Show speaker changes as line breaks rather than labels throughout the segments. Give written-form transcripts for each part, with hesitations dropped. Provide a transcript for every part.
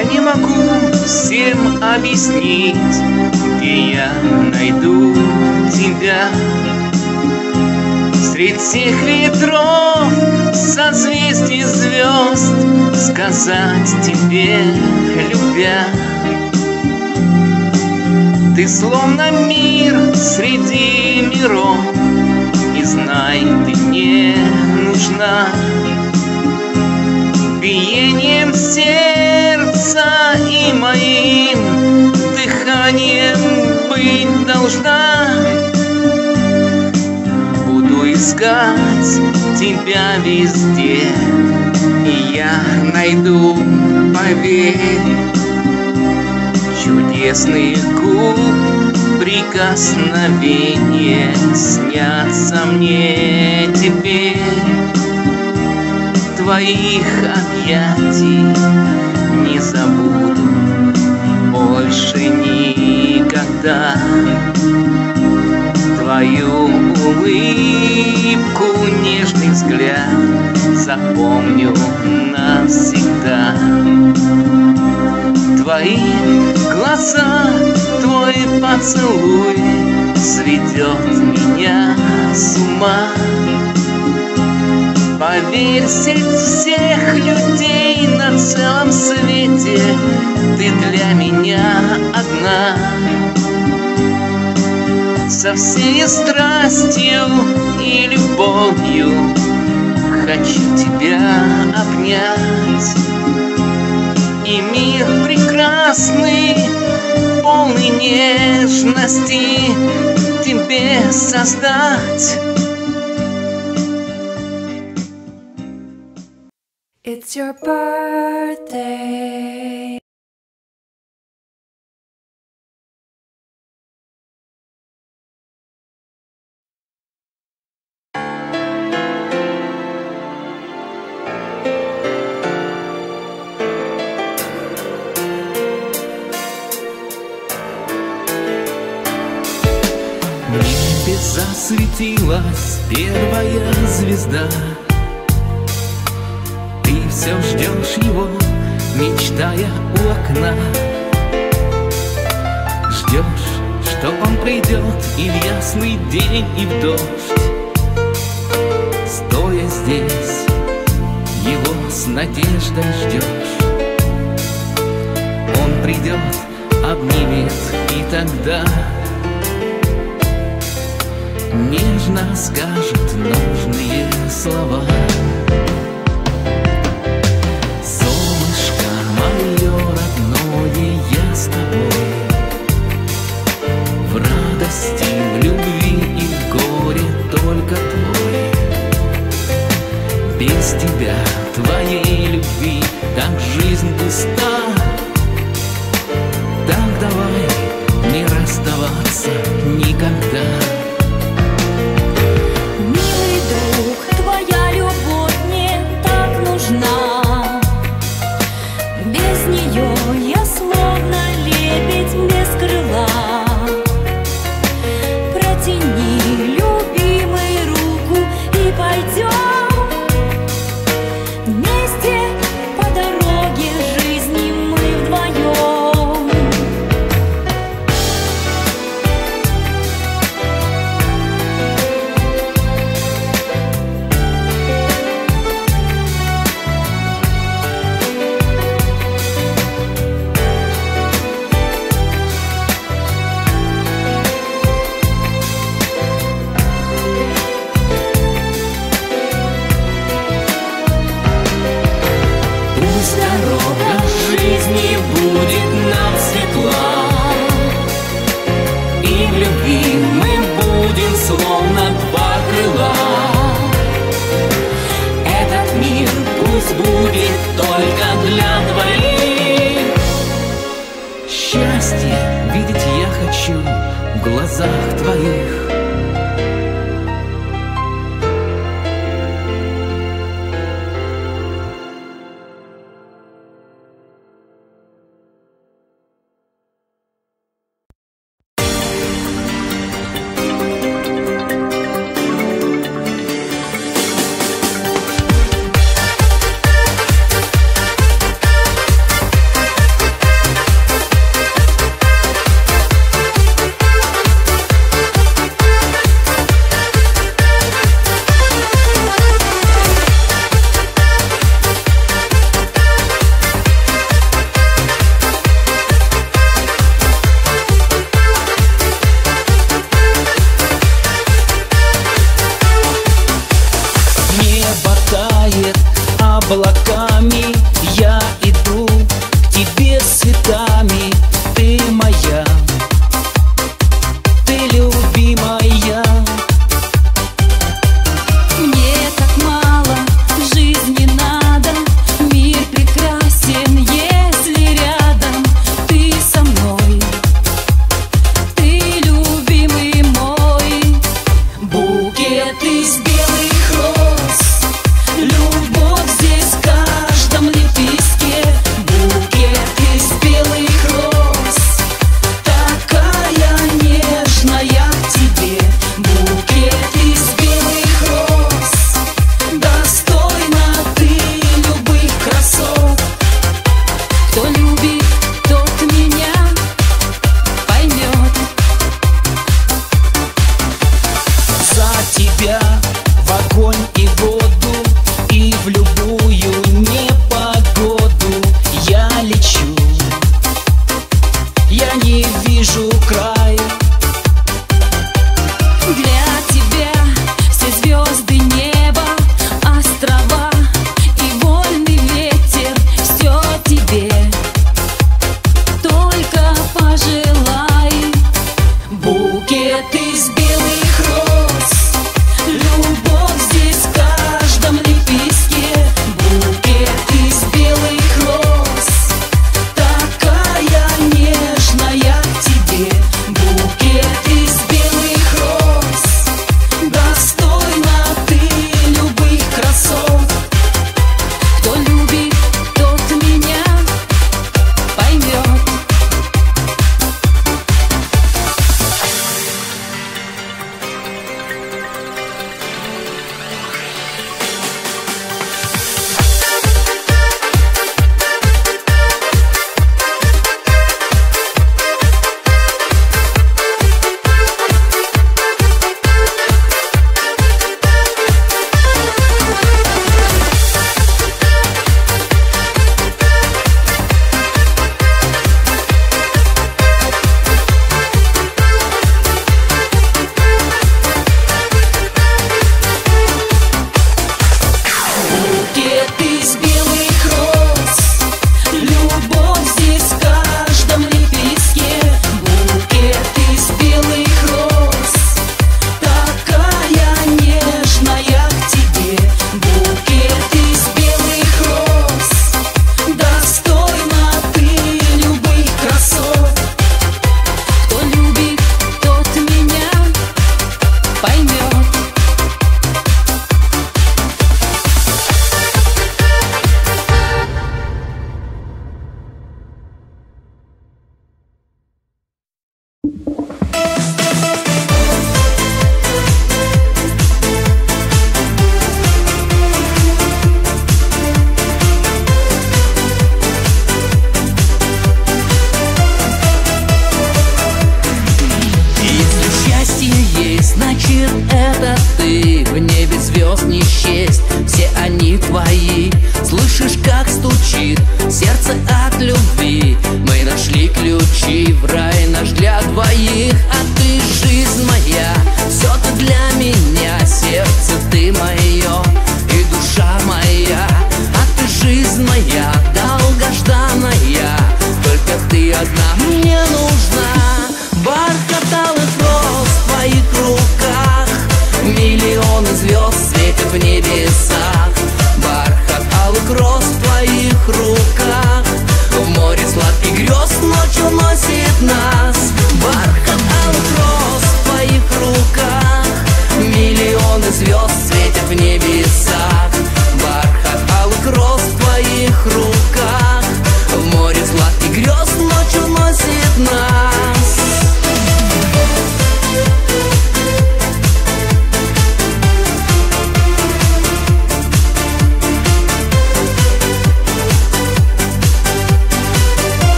Я не могу всем объяснить, где я найду тебя. Средь всех ветров, созвездий звезд, сказать тебе, любя. Ты словно мир среди миров, и знай, ты мне нужна. Биением сердца и моим дыханием быть должна. Буду искать тебя везде, и я найду, поверь. Чудесных губ прикосновения снятся мне теперь. Твоих объятий не забуду больше никогда. Твою улыбку, нежный взгляд запомню навсегда. Твои глаза, твой поцелуй сведет меня с ума. Поверь, среди всех людей на целом свете ты для меня одна. Со всей страстью и любовью хочу тебя обнять. И мир прекрасный, полный нежности тебе создать.
It's your birthday.
В небе засветилась первая звезда. Ты все ждешь его, мечтая у окна. Ждешь, что он придет и в ясный день, и в дождь. Стоя здесь, его с надеждой ждешь. Он придет, обнимет, и тогда нежно скажет нужные слова. Солнышко мое родное, я с тобой. В радости, в любви и в горе только твой. Без тебя, твоей любви, так жизнь пуста. Так давай не расставаться никогда.
Без нее я словно лебедь без крыла. Протяни, любимый, руку и пойдем вместе по дороге жизни мы вдвоем.
облаками я иду к тебе с цветами. Ты моя, ты любимая.
Мне так мало в жизни надо, мир прекрасен, если рядом ты со мной. Ты любимый мой. Букет из белых роз, любовь здесь в каждом лепестке. Букет из белых роз, такая нежная к тебе. Букет из белых роз, достойна ты любых красот. Кто любит, тот меня поймет.
За тебя в огонь и воду, и в любую непогоду я лечу. Я не вижу края.
Для тебя все звезды, небо, острова и вольный ветер. Все тебе, только пожелай. Букет из белых роз, любовь здесь в каждом лепестке. Букет из белых роз, такая нежная к тебе. Букет из белых роз, достойна ты любых красот. Кто любит, тот меня поймет. Букет из белых роз, любовь здесь в каждом лепестке. Букет из белых роз, такая нежная к тебе. Букет из белых роз, достойна ты любых красот. Кто любит, тот меня поймет.
Если счастье есть, значит это ты. В небе звезд не счесть, все они твои. Слышишь, как стучит сердце от любви. Мы нашли ключи в рай наш для двоих. А ты жизнь моя, все ты для меня. Сердце ты мое и душа моя. А ты жизнь моя, долгожданная. Только ты одна мне нужна. Бархат алых роз в твоих руках, миллионы звезд светят в небесах. Бархат алых роз в твоих руках.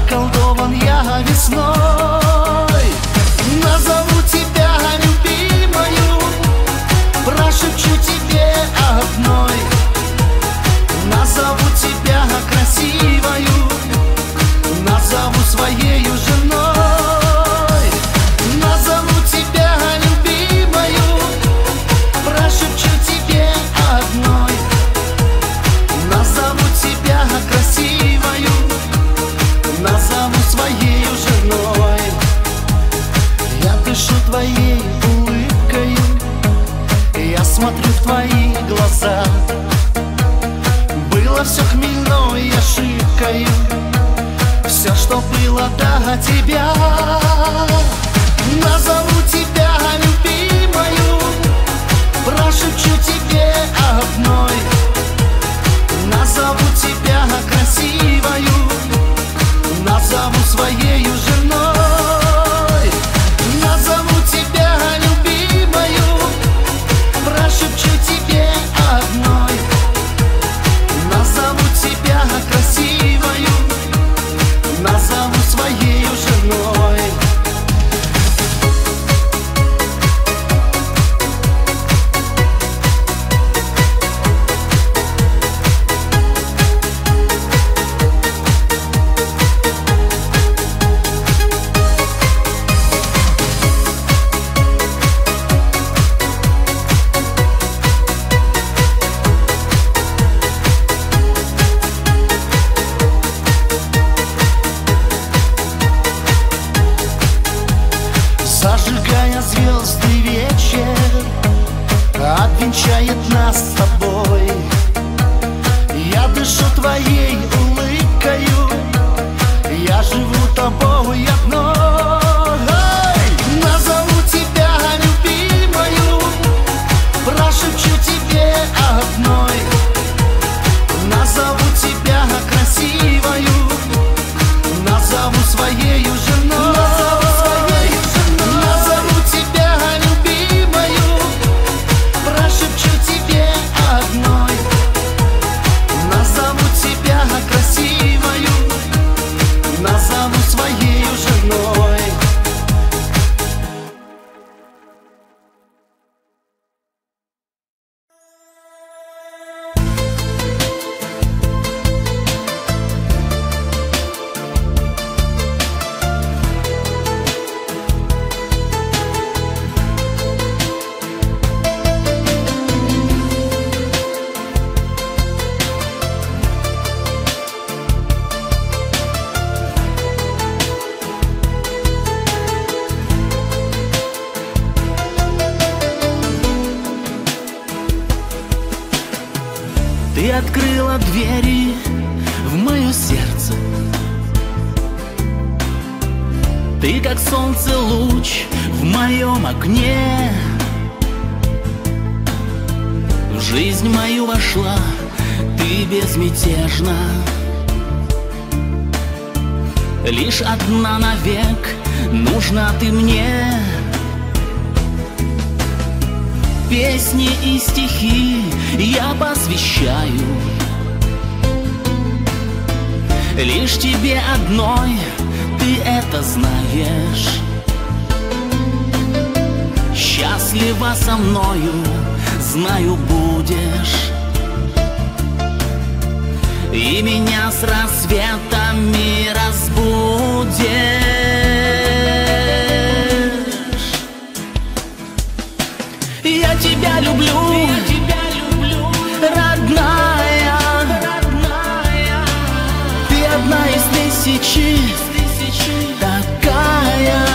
околдован я весной. Назову тебя любимою, прошепчу тебе одной. Назову тебя красивою, назову своею женой. Назову тебя любимою, прошепчу тебе одной. Назову тебя красивою, назову своею женой. Я дышу твоей улыбкою, я смотрю в твои глаза. Было все хмельно и ошибкою, все, что было до тебя. Назову тебя любимою, прошепчу тебе одной. Назову тебя красивою, назову своею женой. Назову тебя любимою, прошепчу тебе одной. Назову тебя красивою, назову своею женой. Зажигая звезды вечер, обвенчает нас с тобой. Я дышу твоей улыбкою, я живу тобой одной. Назову тебя любимою, прошепчу тебе одной. Назову тебя красивою, назову своею женой. Назову тебя любимою, прошепчу тебе одной. Назову тебя красивою, назову своею женой.
Ты открыла двери в мое сердце. Ты как солнце луч в моем окне. В жизнь мою вошла ты безмятежно. Лишь одна навек нужна ты мне. Песни и стихи я посвящаю лишь тебе одной, ты это знаешь. Счастлива со мною, знаю, будешь. И меня с рассветами разбудишь. Я тебя люблю, родная. Ты одна из тысячи, такая.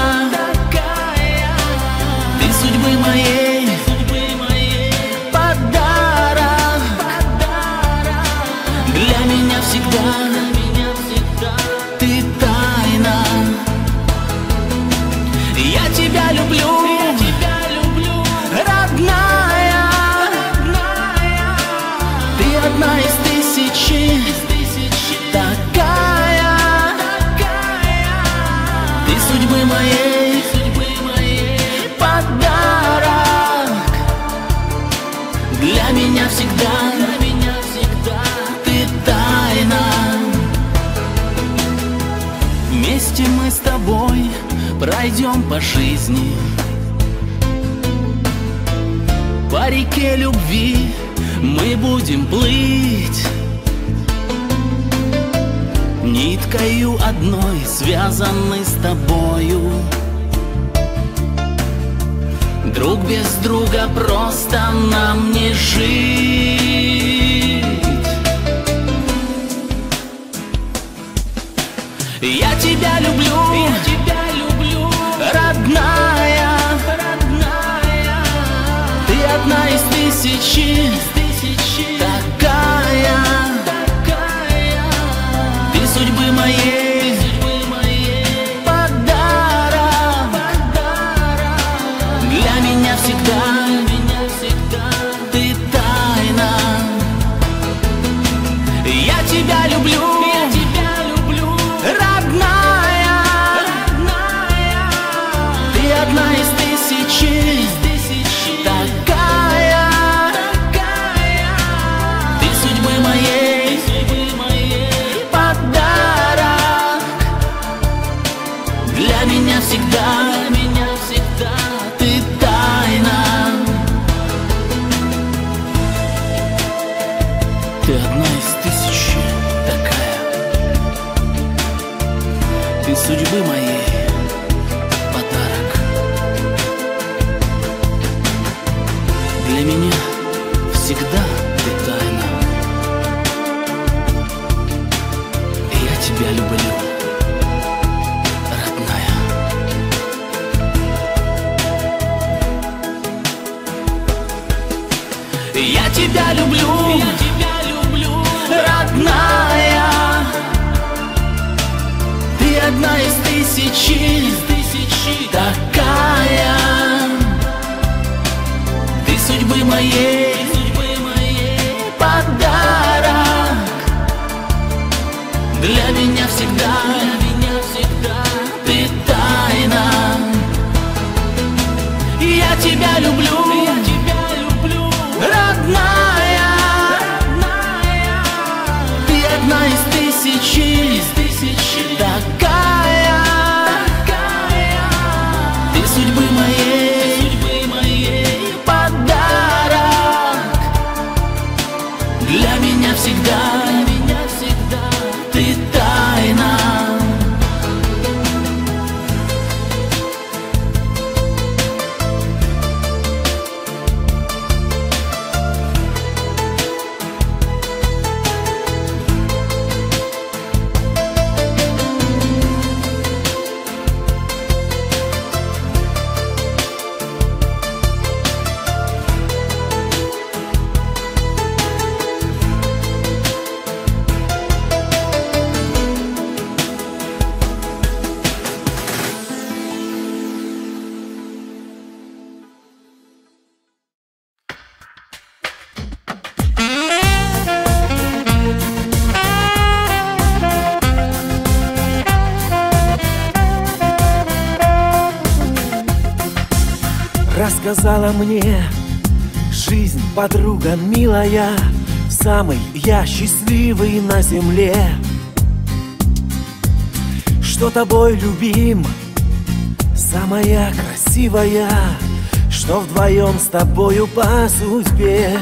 Ты судьбы моей подарок. Для меня всегда ты тайна. Я тебя люблю, родная. Ты одна из тысячи, такая. Ты судьбы моей подарок. Для меня всегда ты тайна. Вместе мы с тобой пройдем по жизни, по реке любви мы будем плыть, ниткою одной связаны с тобою. Друг без друга просто нам не жить. Я тебя люблю, родная, ты одна из тысячи, такая, ты судьбы моей, подарок для меня всегда, ты тайна. Я тебя люблю, родная, ты одна из тысячи, такая, ты судьбы моей, подарок для меня всегда, ты тайна. Ты одна из тысячи, такая, ты судьбы моей, подарок для меня всегда, ты тайна. И я тебя люблю, родная. Я тебя люблю, родная, ты одна из тысячи, такая, ты судьбы моей, подарок для меня всегда, ты тайна. Я тебя люблю, родная, ты одна из тысячи, такая, ты судьбы моей, подарок для меня всегда, ты тайна.
Рассказала мне жизнь подруга милая, самый я счастливый на земле. Что тобой любим, самая красивая, что вдвоем с тобою по судьбе.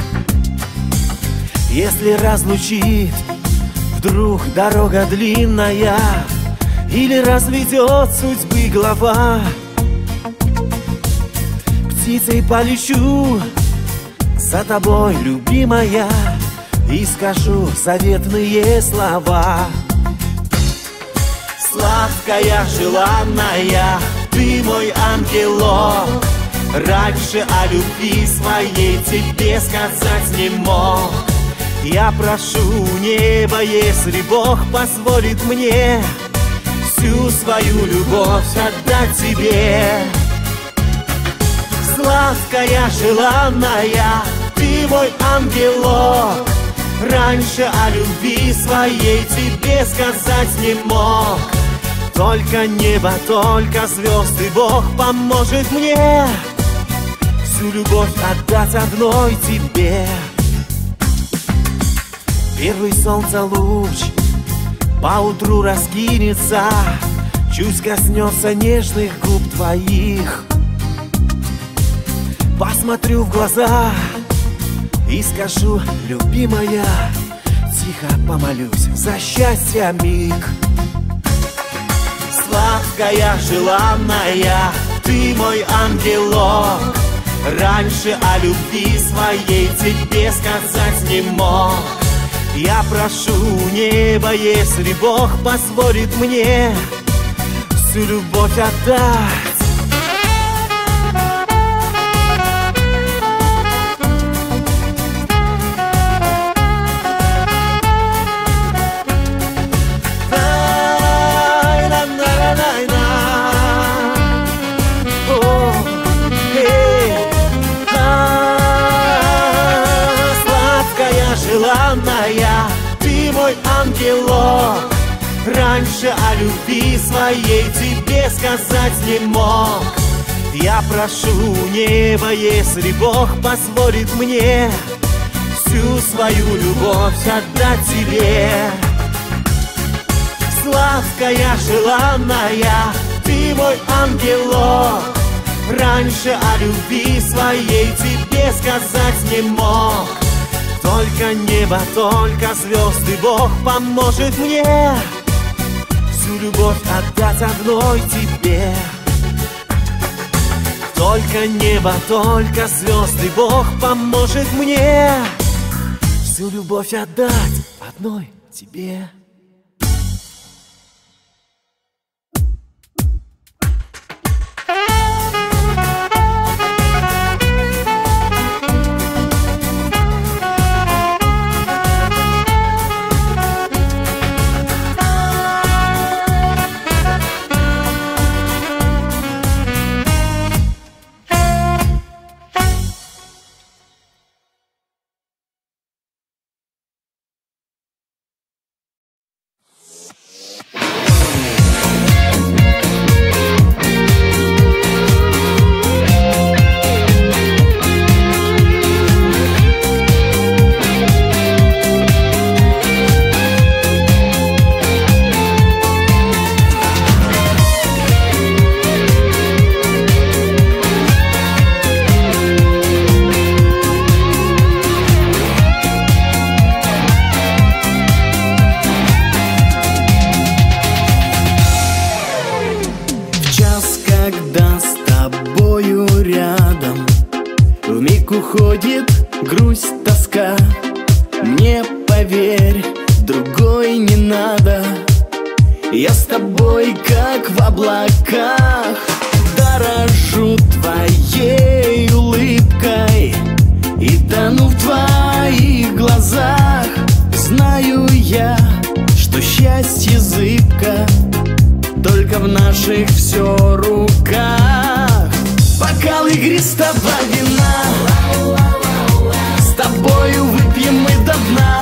Если разлучит вдруг дорога длинная, или разведет судьбы глава, птицей полечу за тобой, любимая, и скажу заветные слова. Сладкая, желанная, ты мой ангелок, раньше о любви своей тебе сказать не мог. Я прошу небо, если Бог позволит мне всю свою любовь отдать тебе. Сладкая, желанная, ты мой ангелок, раньше о любви своей тебе сказать не мог. Только небо, только звезды, Бог поможет мне всю любовь отдать одной тебе. Первый солнца луч поутру раскинется, чуть коснется нежных губ твоих. Посмотрю в глаза и скажу: любимая, тихо помолюсь за счастье миг. Сладкая, желанная, ты мой ангелок. Раньше о любви своей тебе сказать не мог. Я прошу неба, если Бог позволит мне всю любовь отдать. Желанная, ты мой ангелок. Раньше о любви своей тебе сказать не мог. Я прошу неба, если Бог позволит мне всю свою любовь отдать тебе. Сладкая, желанная, ты мой ангелок. Раньше о любви своей тебе сказать не мог. Только небо, только звезды, Бог поможет мне всю любовь отдать одной тебе. Только небо, только звезды, Бог поможет мне всю любовь отдать одной тебе. Уходит грусть, тоска. Мне поверь, другой не надо. Я с тобой, как в облаках. Дорожу твоей улыбкой и тону в твоих глазах. Знаю я, что счастье зыбко, только в наших все руках. Бокал игристого вина, с тобою выпьем мы до дна.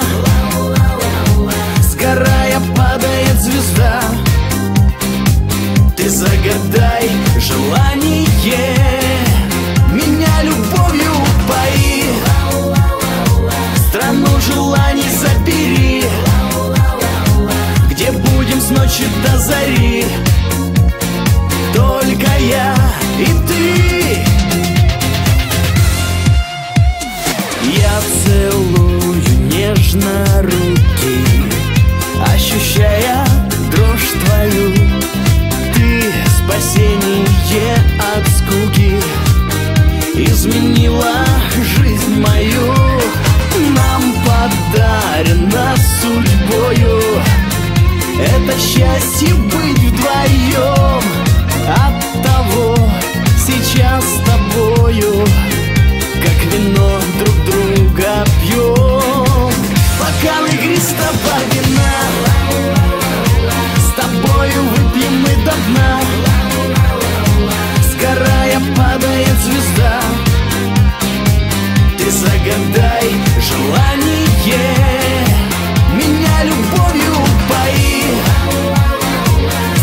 Сгорая падает звезда. Ты загадай желание, меня любовью упои. Страну желаний забери, где будем с ночи до зари. Только я и ты. Я целую нежно руки, ощущая дрожь твою. Ты спасение от скуки, изменила жизнь мою. Нам подарено судьбою это счастье быть вдвоем. Оттого сейчас с тобою, как вино, друг друга пьем. Бокал игристого вина, с тобою выпьем мы до дна. Сгорая падает звезда. Ты загадай желание, меня любовью упои.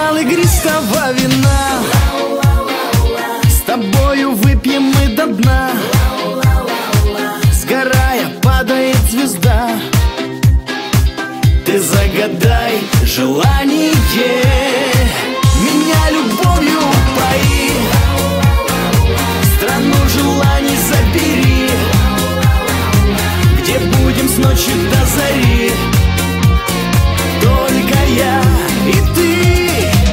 бокал игристого вина, с тобою выпьем мы до дна. Сгорая, падает звезда. Ты загадай желание, меня любовью пои, страну желаний забери, где будем с ночи до зари, только я и ты.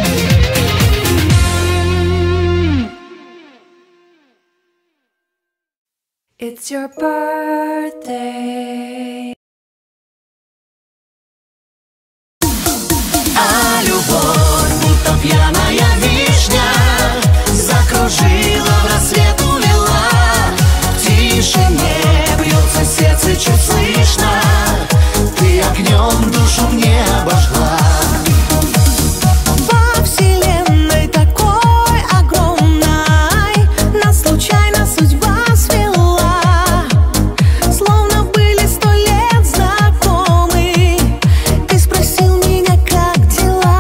It's your birthday.
А любовь, будто пьяная вишня, закружила, в рассвет увела. В тишине бьется сердце чуть слышно, ты огнем душу мне обожгла.
Во вселенной такой огромной нас случайно судьба свела. Словно были 100 лет знакомы. Ты спросил меня, как дела.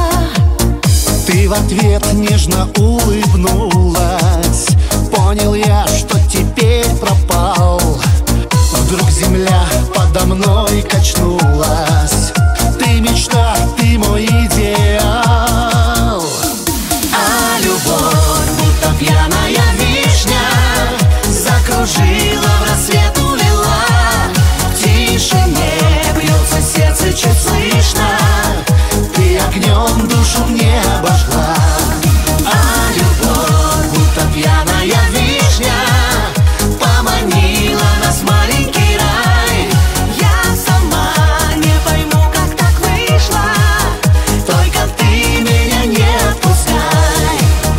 Ты в ответ нежно улыбнулась. Понял я, что теперь пропал. Вдруг земля подо мной качнулась. Ты мечта, ты мой идеал.
А любовь, будто пьяная вишня, закружила, в рассвет увела. В тишине бьется сердце чуть слышно, ты огнем душу мне обожгла. А любовь, будто пьяная вишня, поманила нас в маленький рай. Я сама не пойму, как так вышло, только ты меня не отпускай.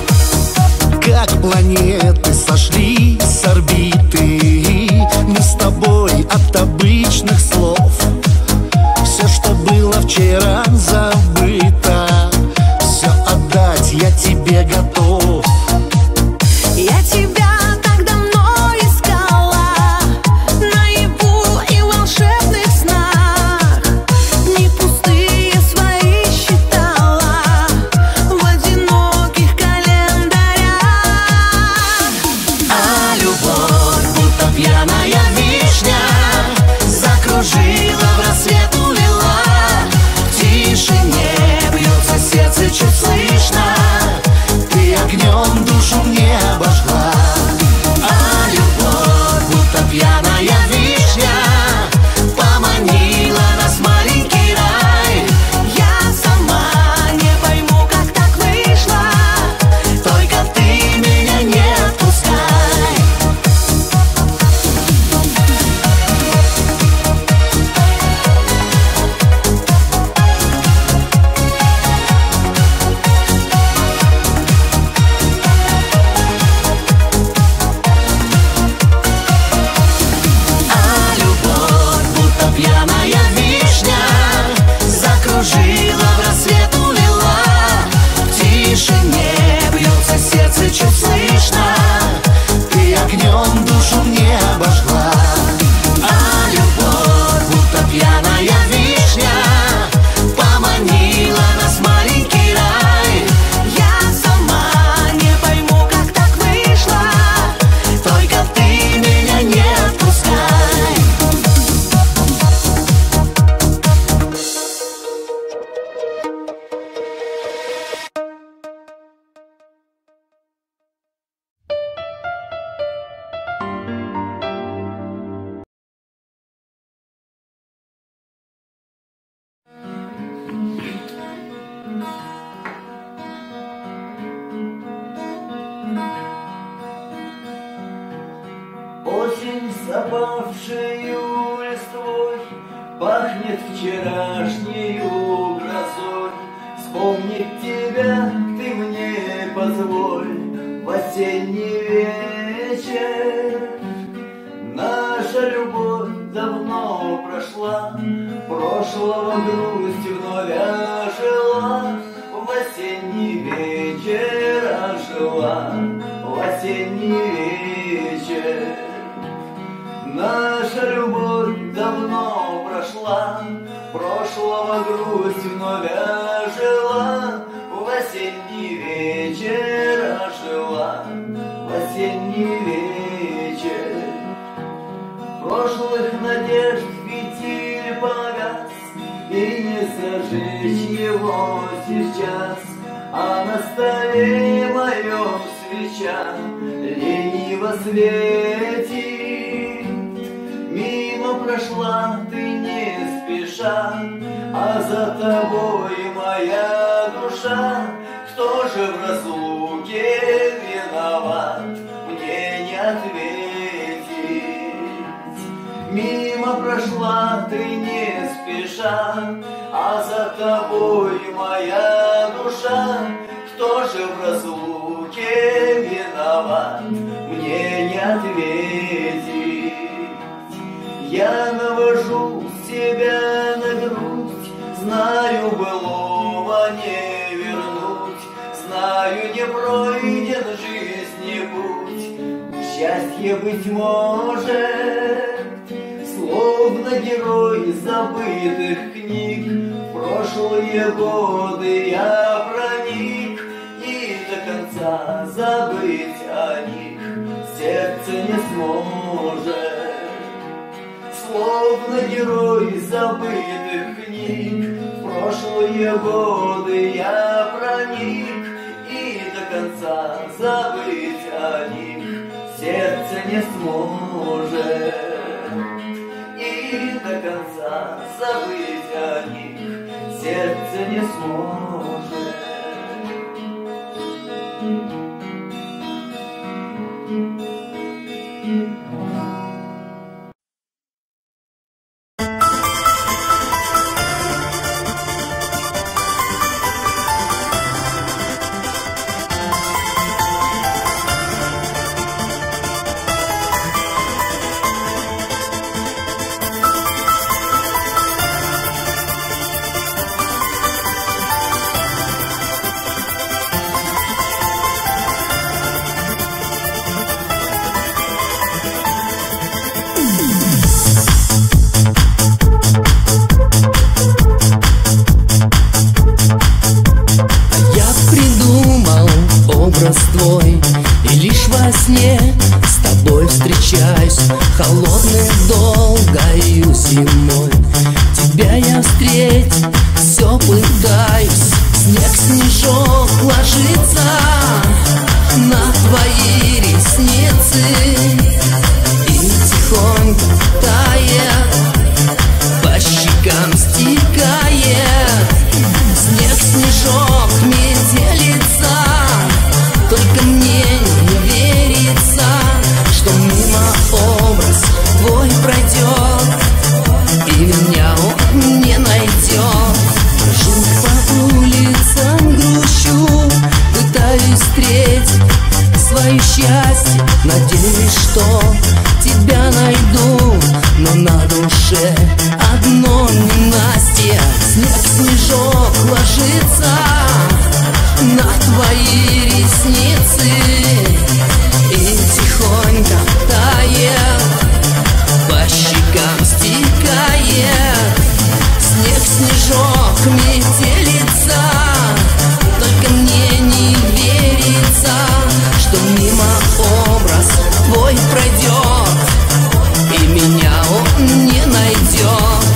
Как планеты сошли с орбиты, мы с тобой от обычных слов. Все, что было вчера, забыто. Все отдать я тебе готов.
Я тебя так давно искала, наяву и в волшебных снах. Не пустые свои считала в одиноких календарях.
А любовь, будто пьяная вишня, закружила, в рассвет увела. В тишине бьется сердце чуть слышно, ты огнем душу мне обожгла. А любовь, будто пьяная вишня, поманила нас в маленький рай. Я сама не пойму, как так вышло, только ты меня не отпускай. А любовь, будто пьяная вишня, закружила, в рассвет увела. В тишине бьется сердце чуть слышно, ты огнем душу мне обожгла. А любовь, будто пьяная вишня, поманила нас в маленький рай. Я сама не пойму, как так вышло, только ты меня не отпускай.
Осень с опавшею листвой пахнет вчерашнею грозой. Вспомнить тебя ты мне позволь в осенний вечер. Наша любовь давно прошла, прошлого грусть вновь ожила. В осенний вечер ожила, в осенний вечер. Наша любовь давно прошла, прошлого грусть вновь ожила. В
осенний вечер ожила, в осенний вечер. Прошлых надежд фитиль погас, и не зажечь его сейчас, а на столе моем свеча лениво светит. Мимо прошла ты не спеша, а за тобой моя душа. Кто же в разлуке виноват, мне не ответить. Мимо прошла ты не спеша, а за тобой моя душа. Кто же в разлуке виноват, мне не ответить. Я навожу себя на грудь, знаю, былого не вернуть, знаю, не пройден жизни путь. Счастье, быть может, словно герой забытых книг, в прошлые годы я проник, и до конца забыть о них сердце не сможет. Словно герой забытых книг, в прошлые годы я проник, и до конца забыть о них сердце не сможет. И до конца забыть о них сердце не сможет.
Твой, и лишь во сне с тобой встречаюсь, холодной долгою зимой. Тебя я встретить все пытаюсь, снег, снежок ложится на твои ресницы и тихонько тает, по щекам стекает. Снег, снежок, метелица, только мне не верится, что мимо образ твой пройдет, и меня он не найдет. Хожу по улицам, грущу, пытаюсь встретить свое счастье, надеюсь, что тебя найду, но на душе одно ненастье. Снег, снежок ложится на твои ресницы и тихонько тает, по щекам стекает. Снег, снежок, метелица, только мне не верится, что мимо образ твой пройдет, и меня он не найдет.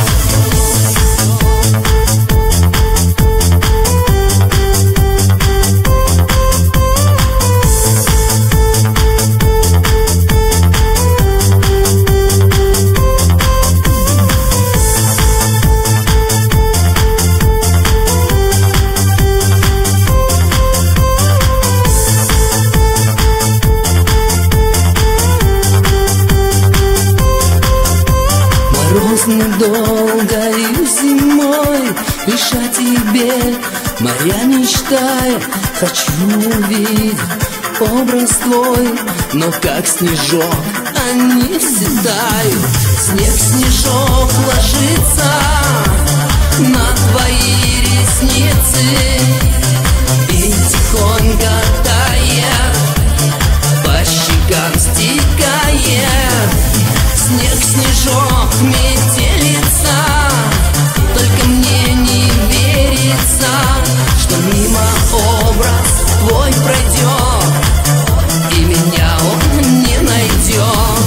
Долгою зимой лишь о тебе моя мечта. Хочу увидеть образ твой, но как снежок они все тают. Снег, снежок ложится на твои ресницы и тихонько тает, по щекам стекает. Снег, снежок, метелица, только мне не верится, что мимо образ тобой пройдет, и меня он не найдет.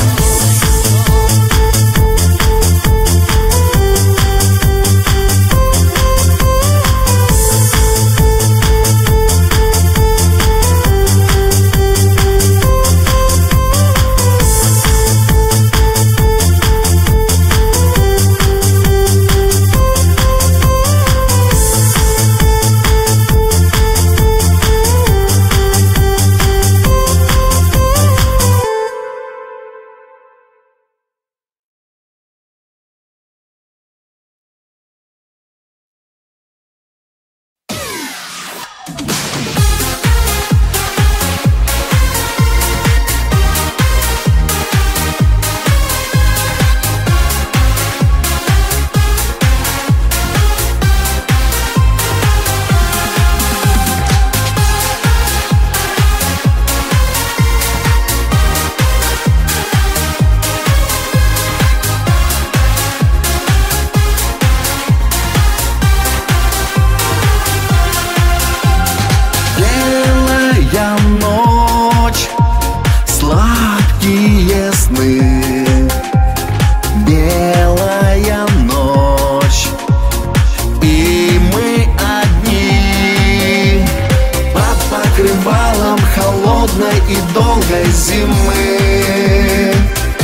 И долгой зимы.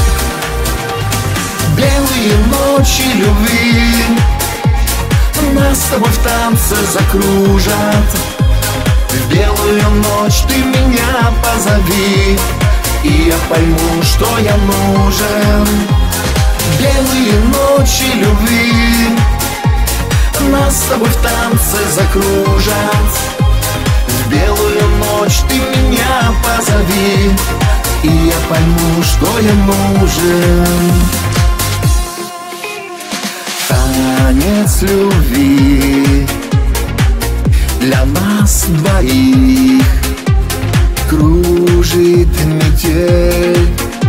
Белые ночи любви нас с тобой в танце закружат. В белую ночь ты меня позови, и я пойму, что я нужен. Белые ночи любви нас с тобой в танце закружат. В белую ночь ты меня позови, и я пойму, что я нужен. Танец любви для нас двоих, кружит метель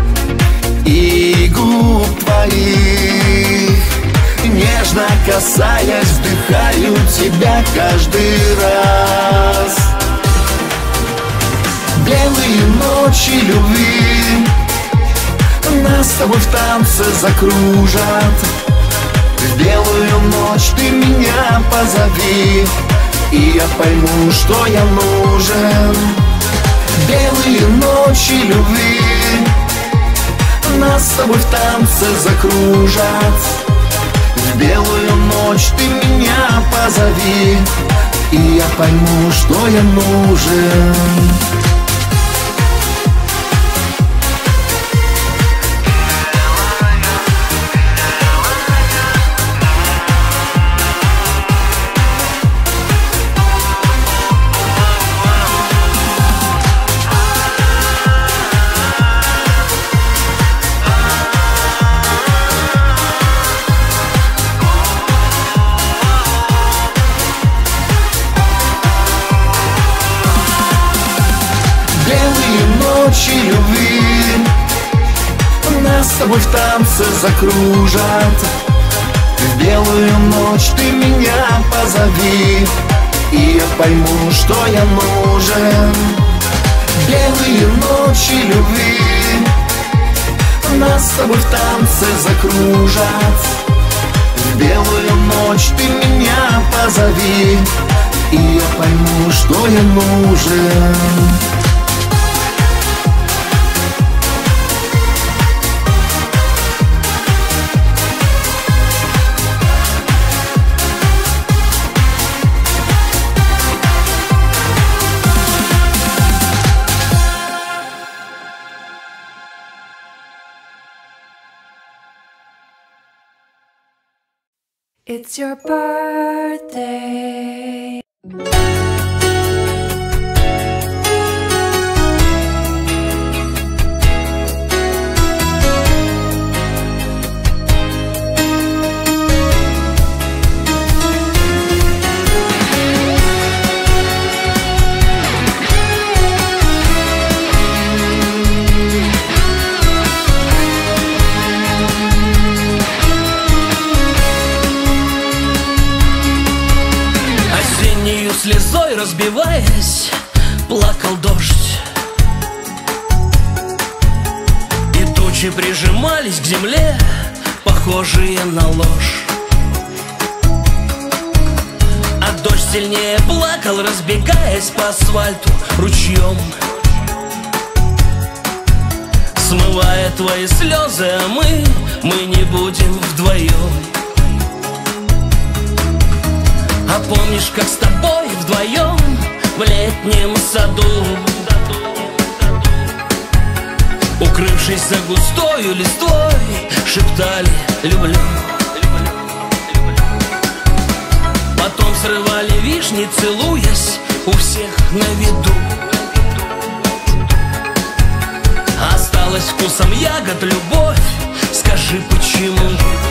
и губ твоих. Нежно касаясь, вдыхаю тебя каждый раз. Белые ночи любви нас с тобой в танце закружат. В белую ночь ты меня позови, и я пойму, что я нужен. Белые ночи любви нас с тобой в танце закружат. В белую ночь ты меня позови, и я пойму, что я нужен. Ночи любви нас с тобой в танце закружат. В белую ночь ты меня позови, и я пойму, что я нужен. Белые ночи любви нас с тобой в танце закружат. В белую ночь ты меня позови, и я пойму, что я нужен.
It's your birthday.
Слезой разбиваясь
плакал дождь, и тучи прижимались к земле, похожие на ложь. А дождь сильнее плакал, разбегаясь по асфальту ручьем, смывая твои слезы, а мы не будем вдвоем. А помнишь, как с тобой вдвоем в летнем саду, укрывшись за густою листвой, шептали «люблю». Потом срывали вишни, целуясь у всех на виду. Осталась вкусом ягод любовь, скажи почему?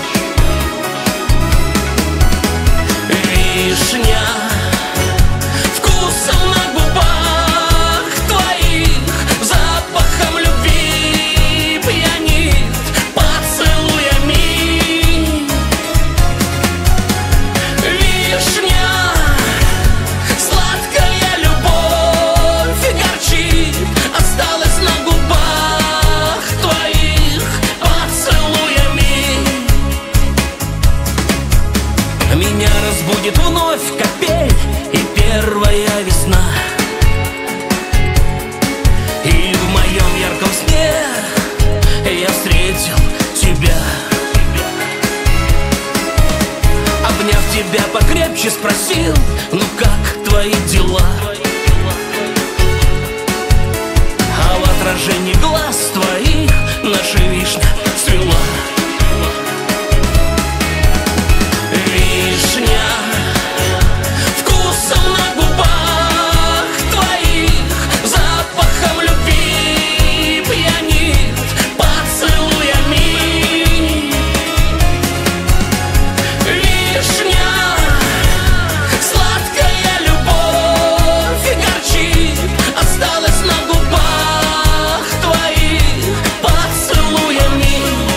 Вишня вкусом на губах твоих, запахом любви пьянит поцелуями. Вишня, сладкая любовь горчит, осталась на губах твоих поцелуями. Меня разбудит вновь капель и первая весна, и в моем ярком сне я встретил тебя. Обняв тебя покрепче, спросил: ну как твои дела? А в отражении глаз твоих наша вишня цвела. Вишня вкусом на губах твоих, запахом любви пьянит поцелуями. Вишня, сладкая любовь горчит, осталась на губах твоих поцелуями.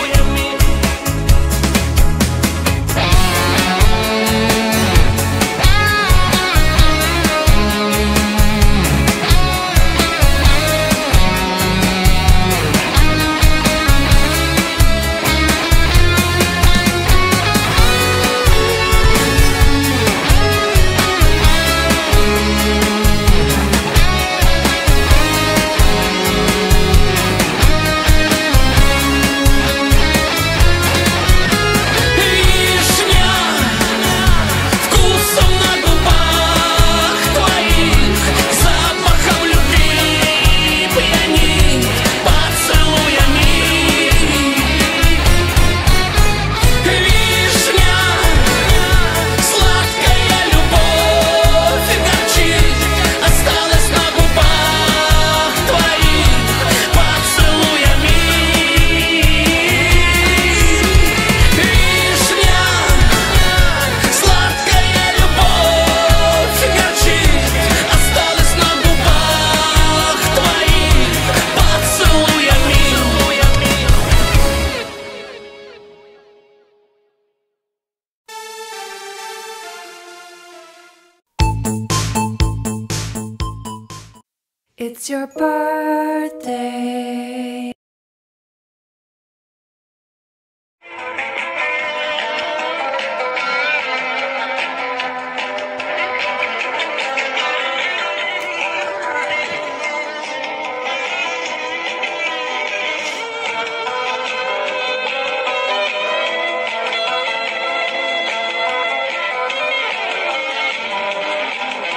It's your birthday.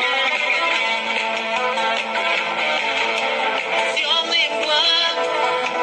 Темные мгла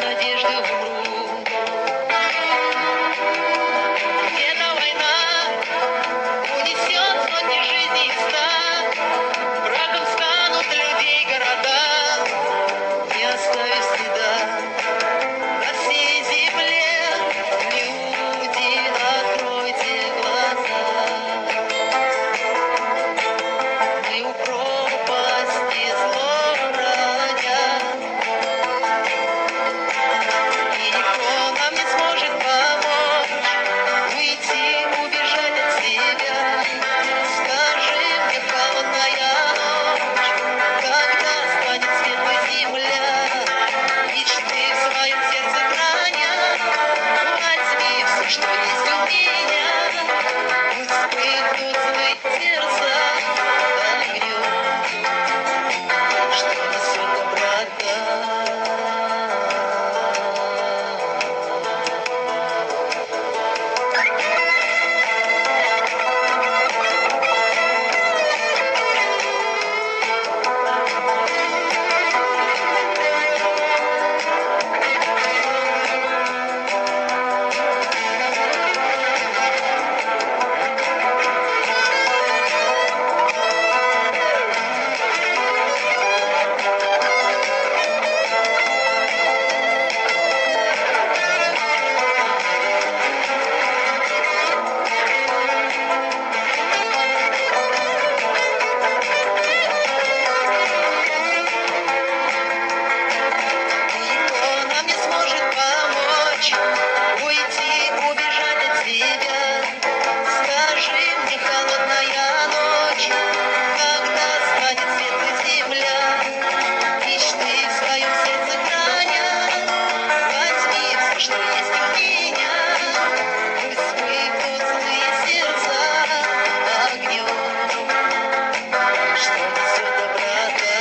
надежды умрут. Эта война унесет сотни жизней и сна, врагом станут людей города, не оставив следа. На всей земле люди, откройте глаза. Мы у пропасти зло бронят, и никто нам не сможет помочь уйти, убежать от себя. Скажи мне, холодная ночь, когда станет светлой земля, мечты в своем сердце хранят. Возьми все, что есть у меня, пусть вспыхнут злые сердца огнем, что несет доброта. Никто нам не сможет помочь уйти, убежать от себя. Скажи мне, холодная ночь, когда станет светлой земля, мечты в своем сердце хранят. Возьми все, что есть у меня, пусть вспыхнут злые сердца огнем, что несет доброта.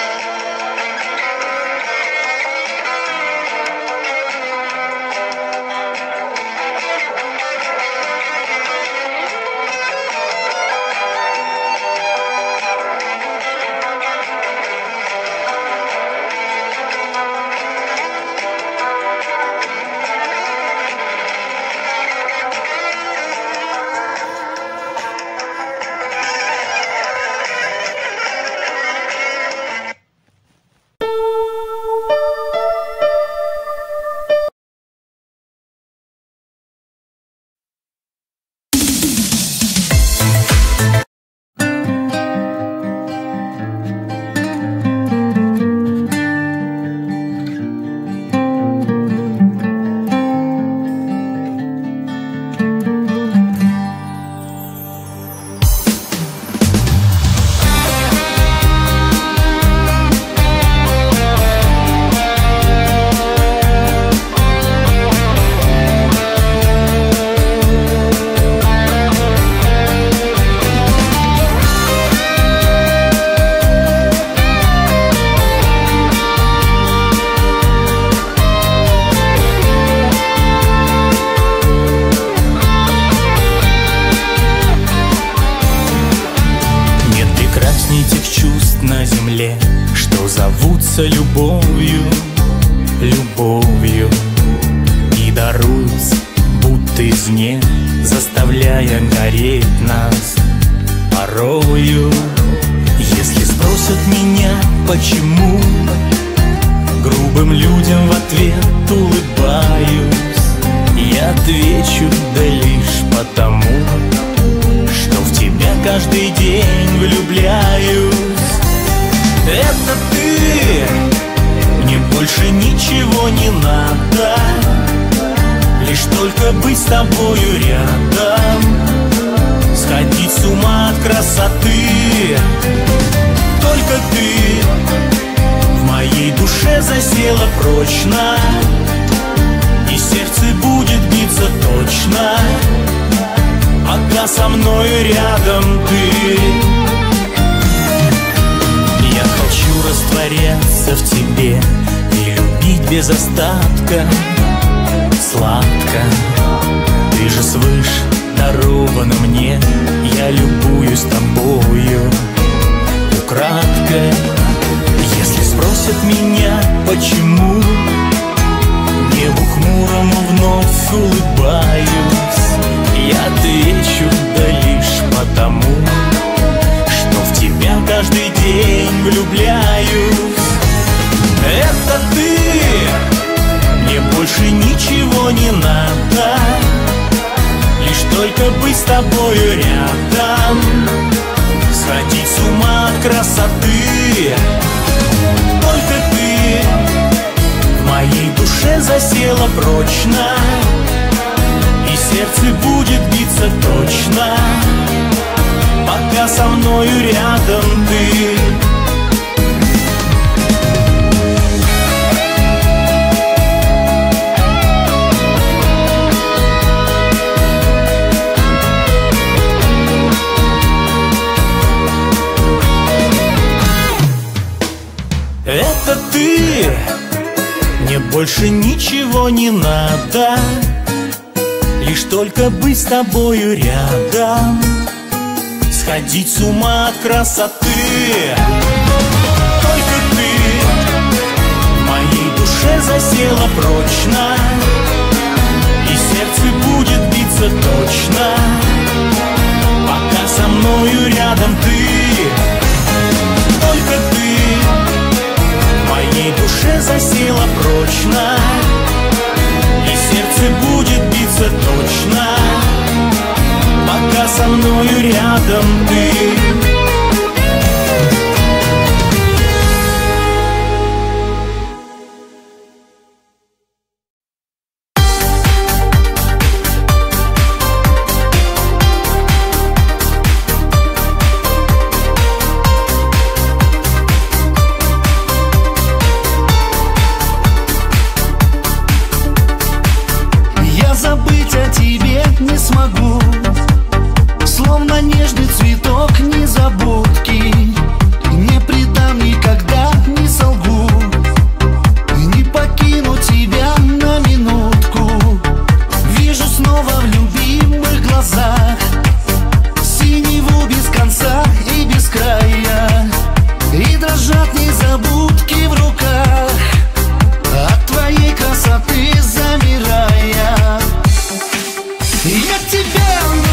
Нет прекрасней тех чувств на земле, что зовутся любовью, любовью, и даруются будто извне, заставляя гореть нас порою. Если спросят меня, почему, грубым людям в ответ улыбаюсь, я отвечу: да лишь потому, что в тебя каждый день влюбляюсь. Это ты, мне больше ничего не надо, лишь только быть с тобою рядом, сходить с ума от красоты. Только ты в моей душе засела прочно, и сердце будет биться точно, пока со мною рядом ты. Я хочу растворяться в тебе и любить без остатка, сладко. Ты же свыше дарована мне, я любуюсь тобою украдкой. Если спросят меня, почему, больше ничего не надо, лишь только быть с тобою рядом, сходить с ума от красоты. Только ты в моей душе засела прочно, и сердце будет биться точно, пока со мною рядом ты. Это ты, мне больше ничего не надо, лишь только быть с тобою рядом, сходить с ума от красоты. Только ты в моей душе засела прочно, и сердце будет биться точно, пока со мною рядом ты. Только ты в моей душе засела прочно, и сердце будет биться точно, пока со мною рядом ты.
Забыть о тебе не смогу, словно нежный цветок незабудки. Не предам никогда, не солгу, не покину тебя на минутку. Вижу снова в любимых глазах синеву без конца и без края, и дрожат незабудки в руках от твоей красоты замирая. Я к тебе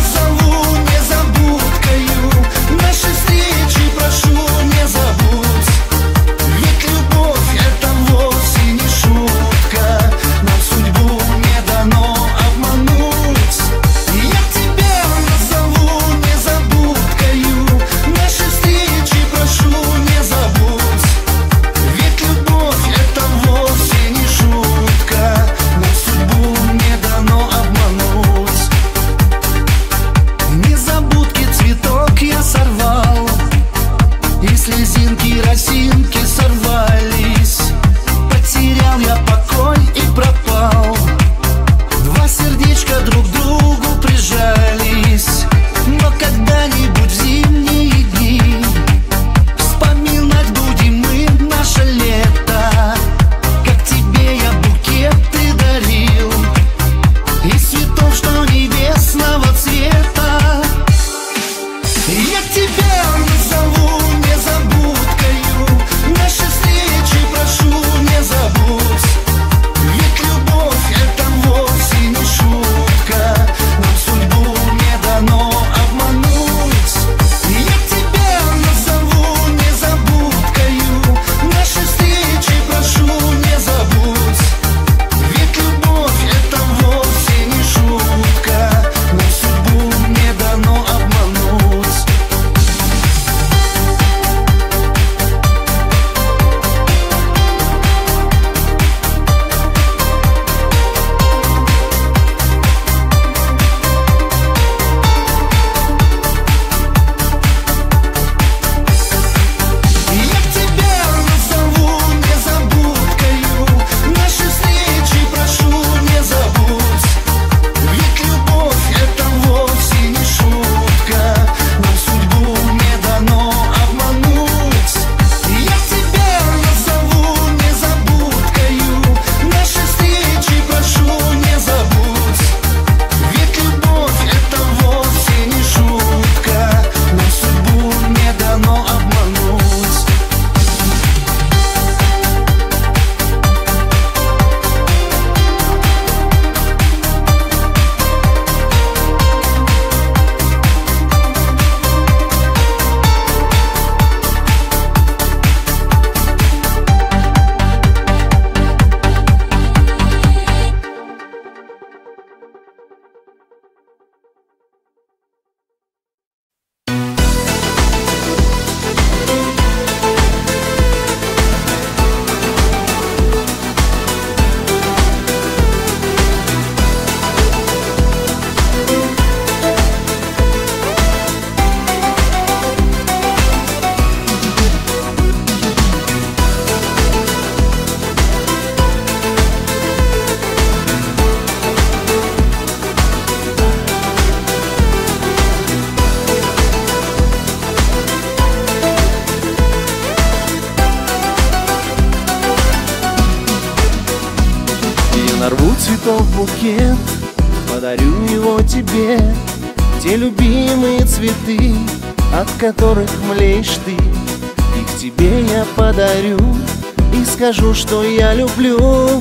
нарву цветов букет, подарю его тебе. Те любимые цветы, от которых млеешь ты, их тебе я подарю. И скажу, что я люблю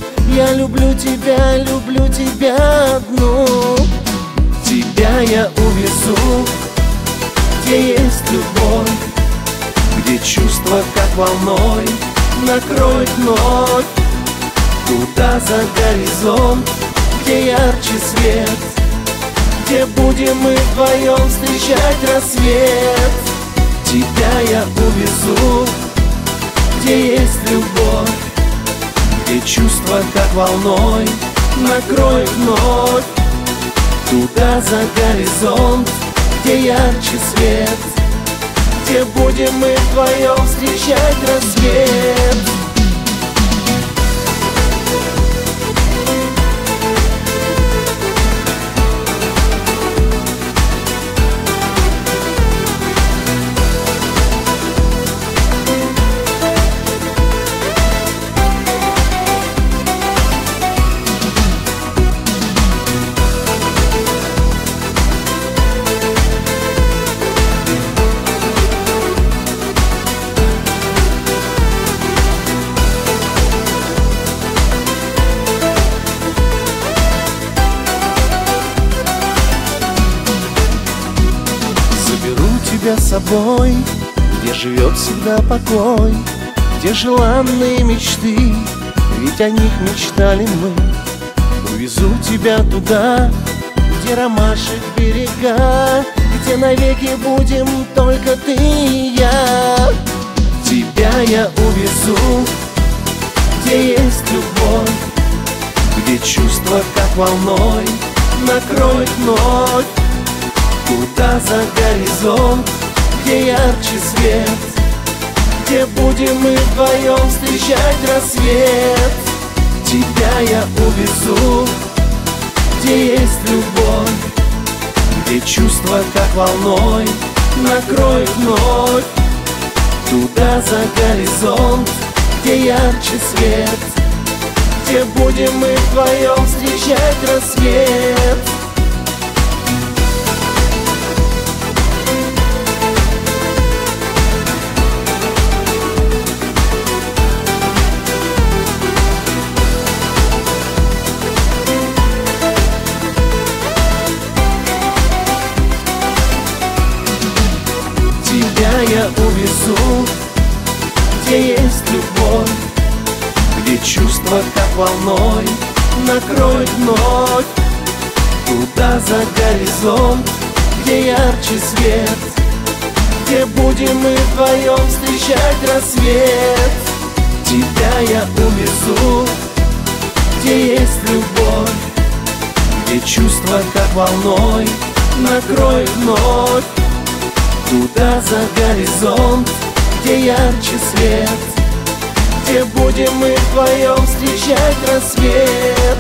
тебя одну. Тебя я увезу, где есть любовь, где чувства как волной накроет вновь. Туда за горизонт, где ярче свет, где будем мы вдвоем встречать рассвет. Тебя я увезу, где есть любовь, где чувства как волной накроет вновь. Туда за горизонт, где ярче свет, где будем мы вдвоем встречать рассвет. С собой, где живет всегда покой, где желанные мечты, ведь о них мечтали мы. Увезу тебя туда, где ромашек берега, где навеки будем только ты и я. Тебя я увезу, где есть любовь, где чувства как волной накроет вновь. Туда за горизонт, где ярче свет, где будем мы вдвоем встречать рассвет. Тебя я увезу, где есть любовь, где чувства как волной накроет вновь. Туда за горизонт, где ярче свет, где будем мы вдвоем встречать рассвет. Я увезу, где есть любовь, где чувства как волной накроет вновь. Туда за горизонт, где ярче свет, где будем мы вдвоем встречать рассвет. Тебя я увезу, где есть любовь, где чувства как волной накроет вновь. Туда за горизонт, где ярче свет, где будем мы вдвоем встречать рассвет.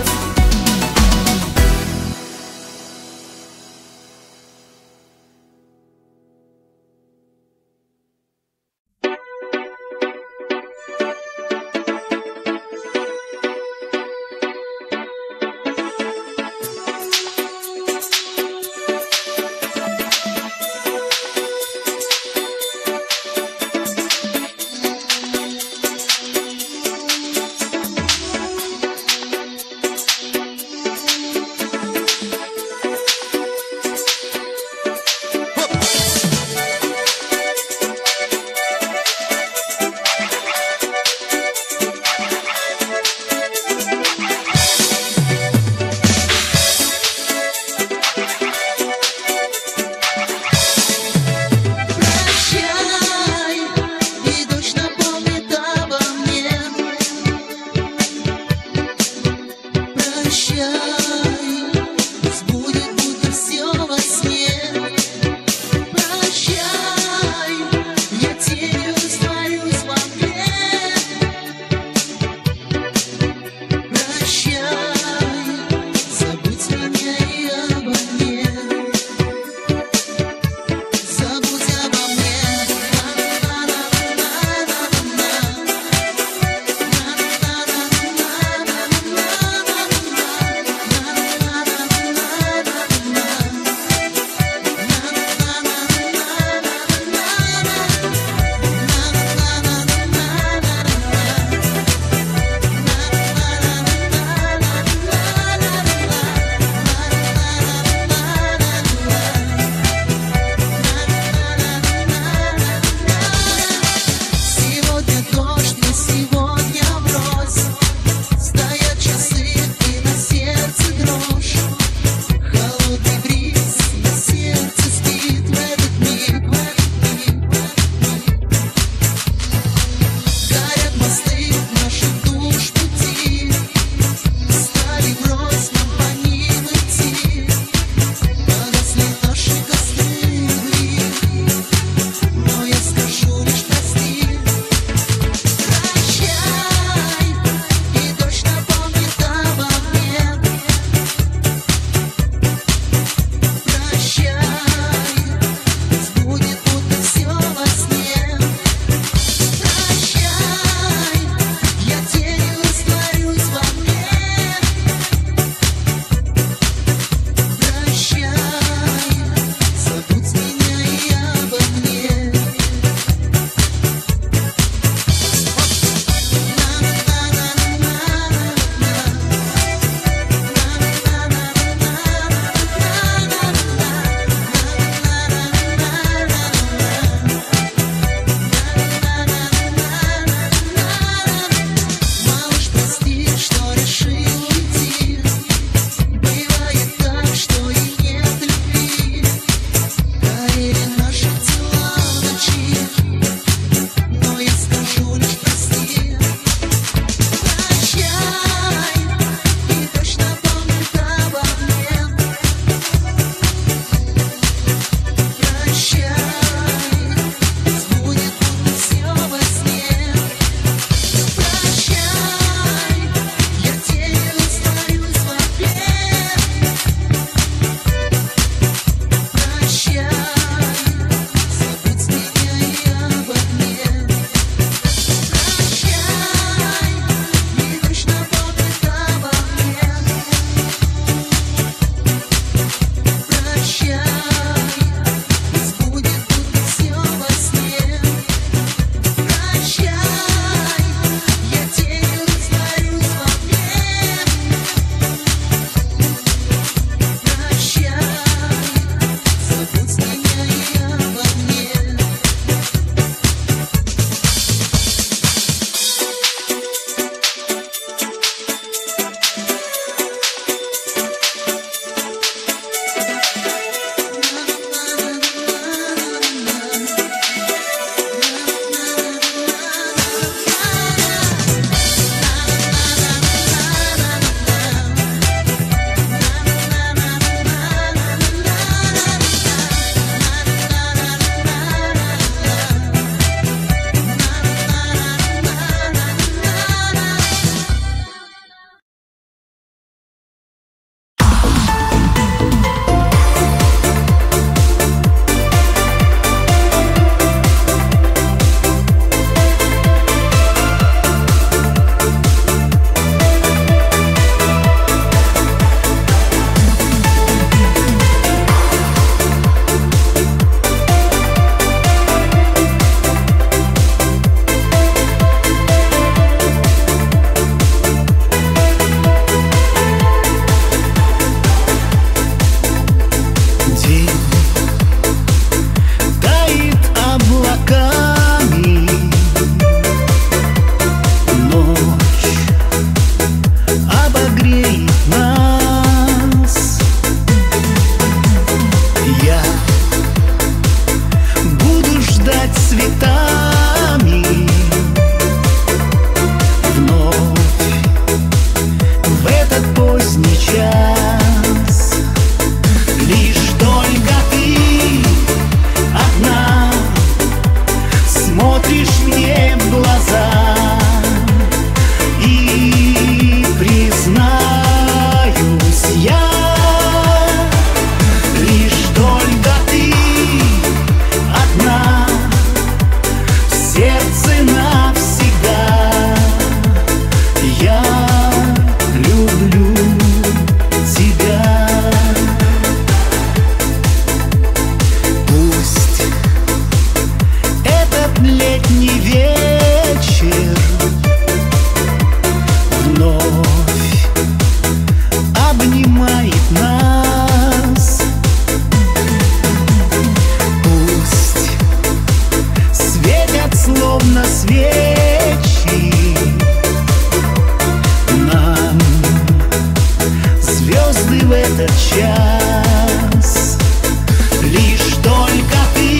звезды в этот час. Лишь только ты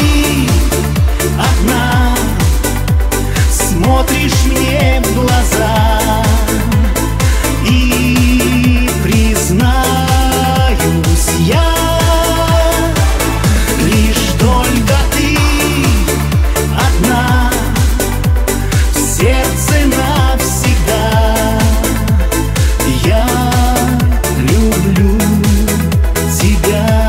одна смотришь мне в глаза, и признаюсь я, лишь только ты одна в сердце навсегда. Я люблю тебя.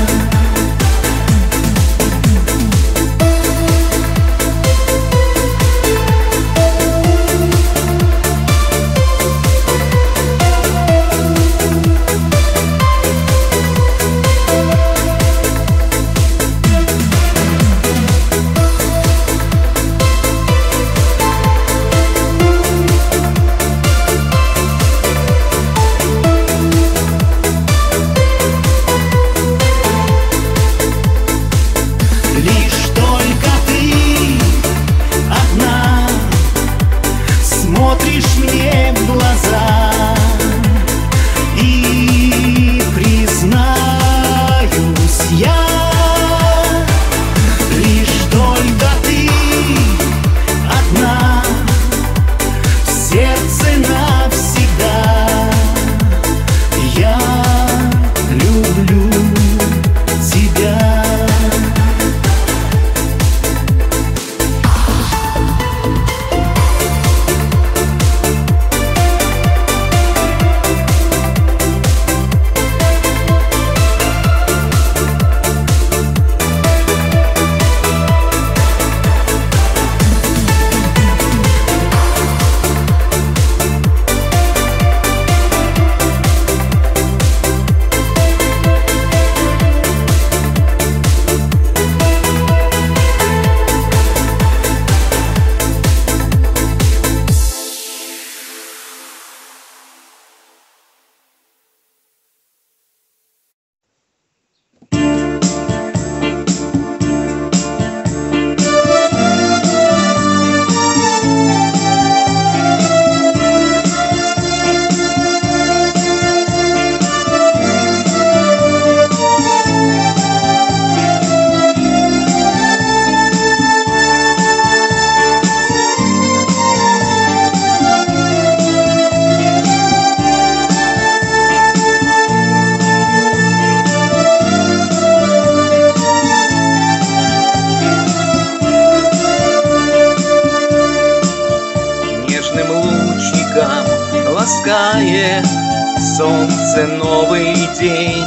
Лишь только ты одна смотришь мне в глаза, и признаюсь я, лишь только ты одна в сердце навсегда. Я люблю тебя.
Нежным лучиком ласкает солнце новый день.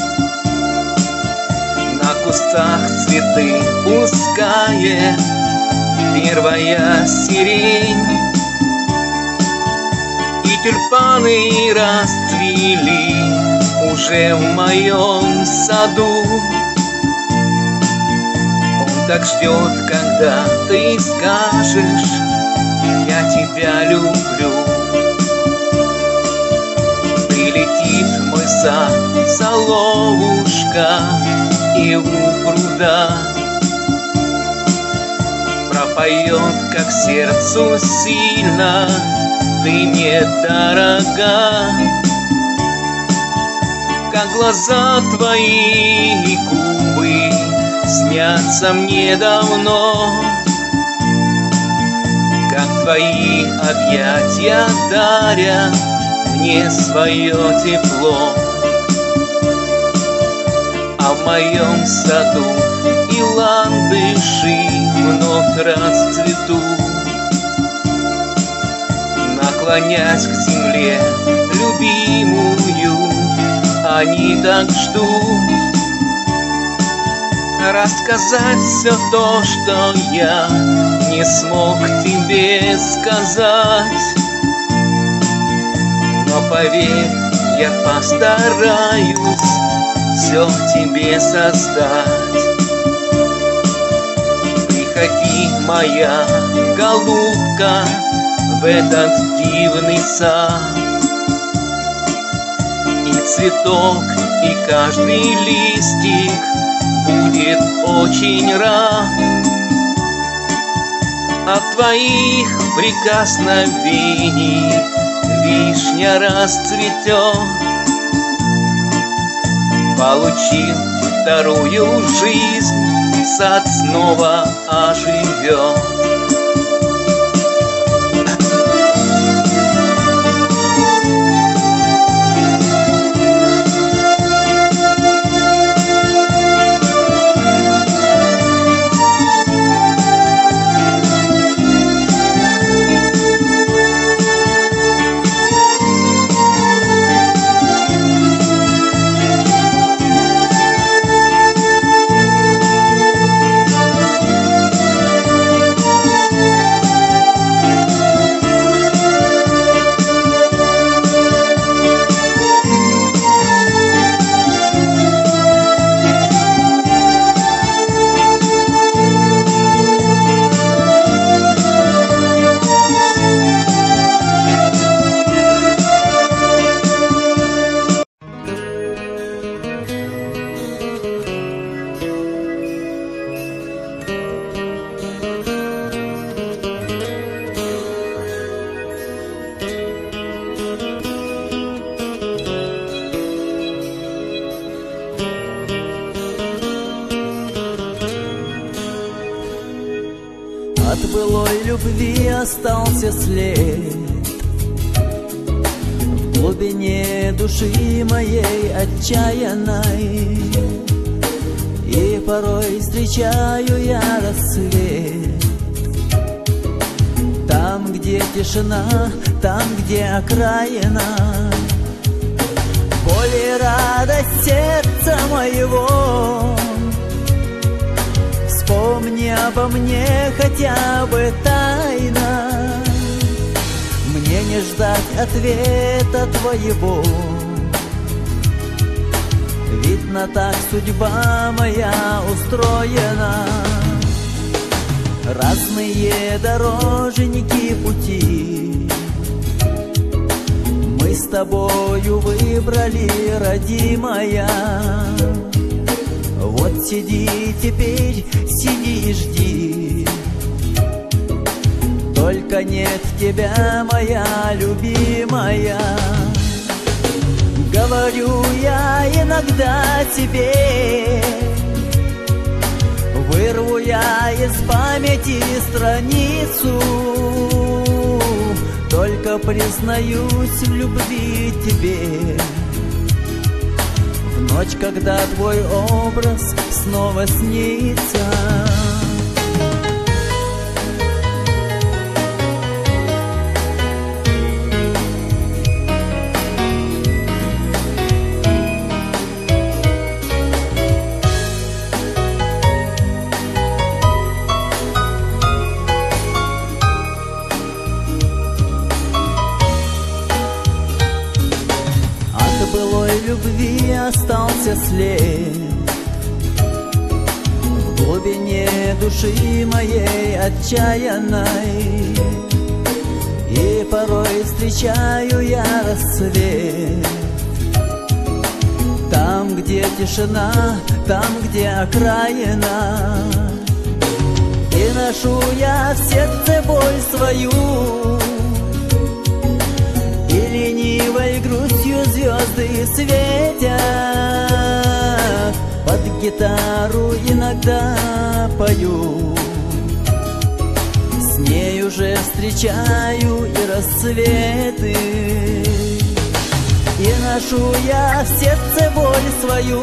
На кустах цветы пускает первая сирень, и тюльпаны расцвели уже в моем саду. Он так ждет, когда ты скажешь: я тебя люблю. Прилетит в мой сад соловушка и у пруда пропоет, как сердцу сильно ты мне дорога, как глаза твои и губы снятся мне давно, как твои объятия дарят мне свое тепло. А в моем саду и ландыши вновь расцветут. Наклонясь к земле любимую, они так ждут рассказать все то, что я не смог тебе сказать. Но поверь, я постараюсь все тебе создать. Приходи, моя голубка, в этот дивный сад, и цветок, и каждый листик будет очень рад. От твоих прикосновений вишня расцветет, получил вторую жизнь, сад снова оживет.
От былой любви остался след в глубине души моей отчаянной, и порой встречаю я рассвет. Там, где тишина, там, где окраина, боль и радость сердца моего. Вспомни обо мне хотя бы тайно, мне не ждать ответа твоего. Видно, так судьба моя устроена. Разные дорожники пути мы с тобою выбрали, родимая. Вот сиди теперь, сиди и жди, только нет тебя, моя любимая. Говорю я иногда тебе, вырву я из памяти страницу, только признаюсь в любви тебе. В ночь, когда твой образ снова снится, любви остался след в глубине души моей отчаянной, и порой встречаю я рассвет. Там, где тишина, там, где окраина, и ношу я в сердце боль свою, и ленивой грустью звезды светят. Под гитару иногда пою, с ней уже встречаю и рассветы, и ношу я в сердце боль свою,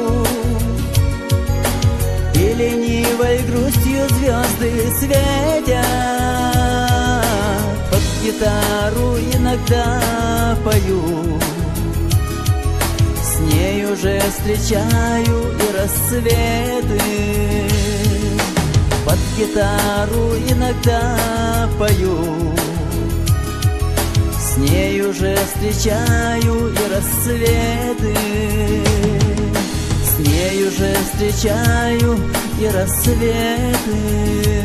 и ленивой грустью звезды светят. Под гитару иногда пою, с ней уже встречаю и рассветы. Под гитару иногда пою, с ней уже встречаю и рассветы. С ней уже встречаю и рассветы.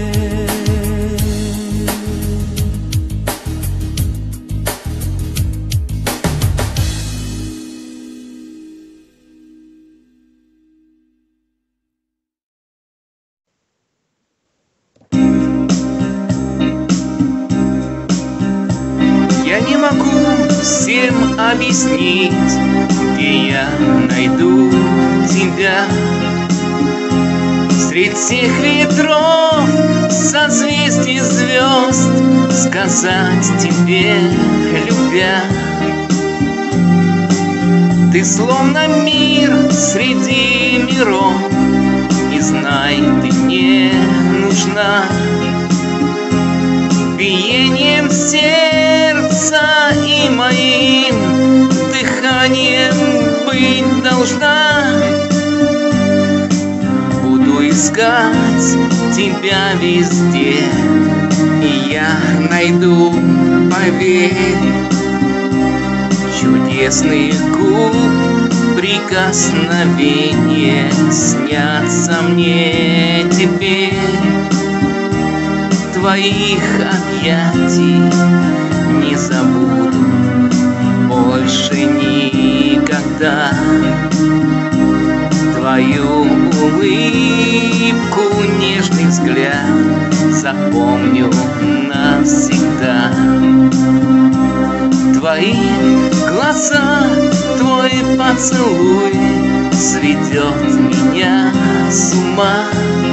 Я не могу всем объяснить, где я найду тебя. Средь всех ветров, созвездий звезд, сказать тебе, любя. Ты словно мир среди миров, и знай, ты не нужна. Биением сердца и моим дыханием быть должна. Буду искать тебя везде, и я найду, поверь. Чудесных губ прикосновения снятся мне теперь. Твоих объятий не забуду больше никогда. Твою улыбку, нежный взгляд запомню навсегда. Твои глаза, твой поцелуй сведет меня с ума.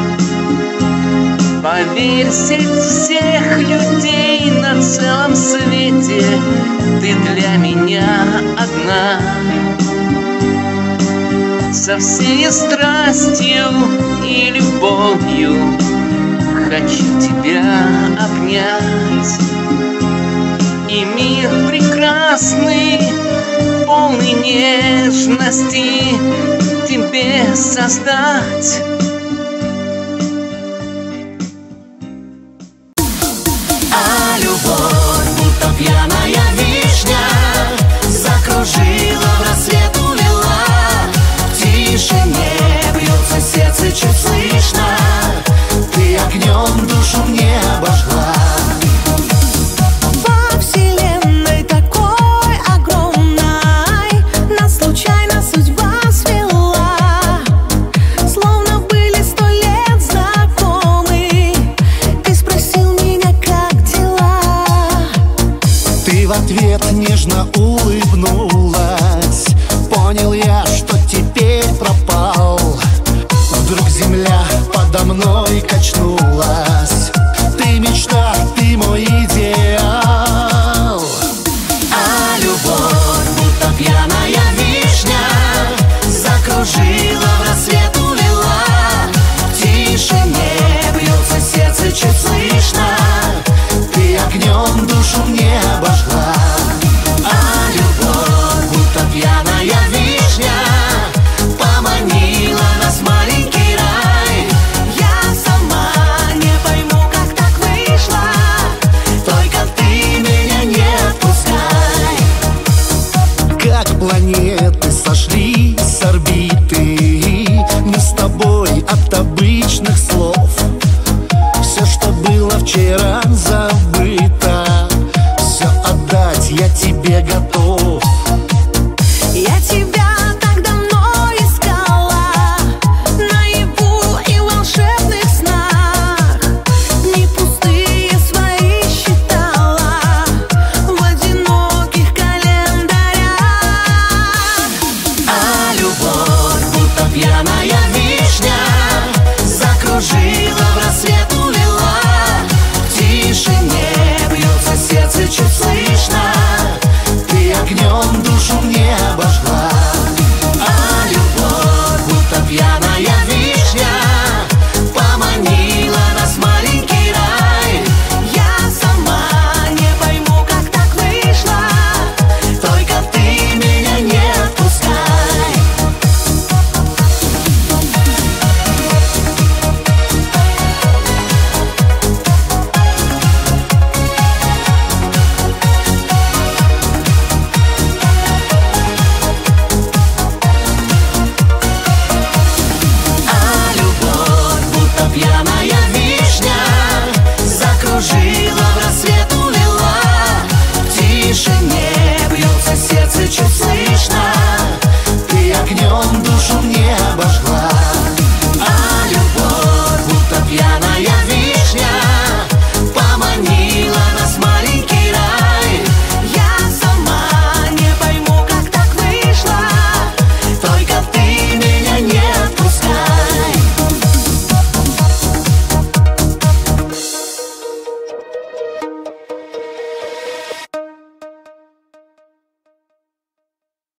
Поверь, среди всех людей на целом свете ты для меня одна. Со всей страстью и любовью хочу тебя обнять. И мир прекрасный, полный нежности тебе создать.